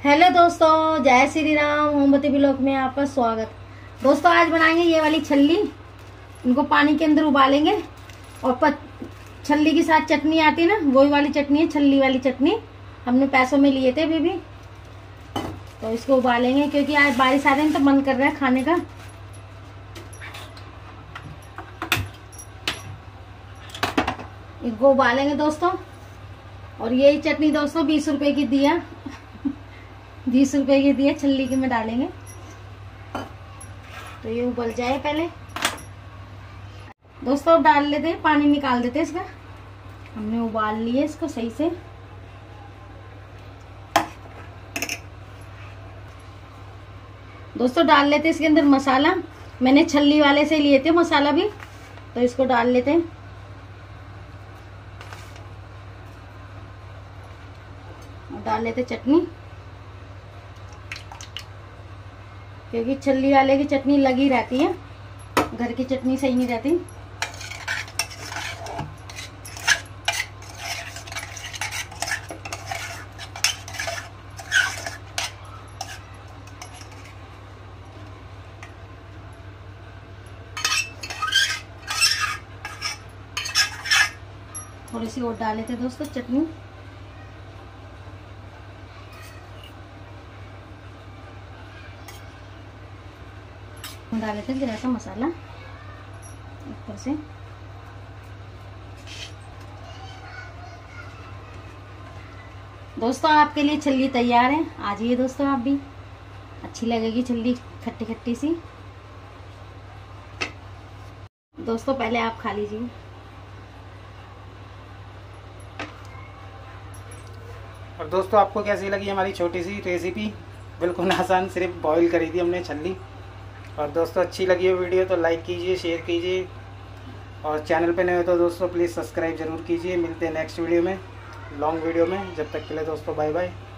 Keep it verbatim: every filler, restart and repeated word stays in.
Hello दोस्तों, जय श्री राम। मोमबत्ती ब्लॉग में आपका स्वागत। दोस्तों आज बनाएंगे ये वाली छल्ली। इनको पानी के अंदर उबालेंगे और पत, छल्ली के साथ चटनी आती है ना, वही वाली चटनी है, छल्ली वाली चटनी। हमने पैसों में लिए थे अभी भी। तो इसको उबालेंगे क्योंकि आज बारिश आ रही है तो मन कर रहा है खाने का। इनको उबालेंगे दोस्तों। और यही चटनी दोस्तों बीस रुपए की दिया बीस रुपए की दिया छल्ली के में डालेंगे। तो ये उबल जाए पहले दोस्तों। अब डाल लेते हैं, पानी निकाल देते हैं इसका। हमने उबाल लिया इसको सही से। दोस्तों डाल लेते हैं इसके अंदर मसाला। मैंने छल्ली वाले से लिए थे मसाला भी, तो इसको डाल लेते हैं। और डाल लेते चटनी, क्योंकि छल्ली वाले की चटनी लगी रहती है, घर की चटनी सही नहीं रहती। थोड़ी सी और डाले थे दोस्तों चटनी। डाले थे जरा सा मसाला ऊपर से। दोस्तों आपके लिए छल्ली तैयार है, आ जाइए दोस्तों आप भी। अच्छी लगेगी छल्ली, खट्टी खट्टी सी। दोस्तों पहले आप खा लीजिए। और दोस्तों आपको कैसी लगी हमारी छोटी सी रेसिपी? बिल्कुल आसान, सिर्फ बॉईल करी थी हमने छल्ली। और दोस्तों अच्छी लगी हो वीडियो तो लाइक कीजिए, शेयर कीजिए, और चैनल पे नए हो तो दोस्तों प्लीज़ सब्सक्राइब जरूर कीजिए। मिलते हैं नेक्स्ट वीडियो में, लॉन्ग वीडियो में। जब तक के लिए दोस्तों बाय बाय।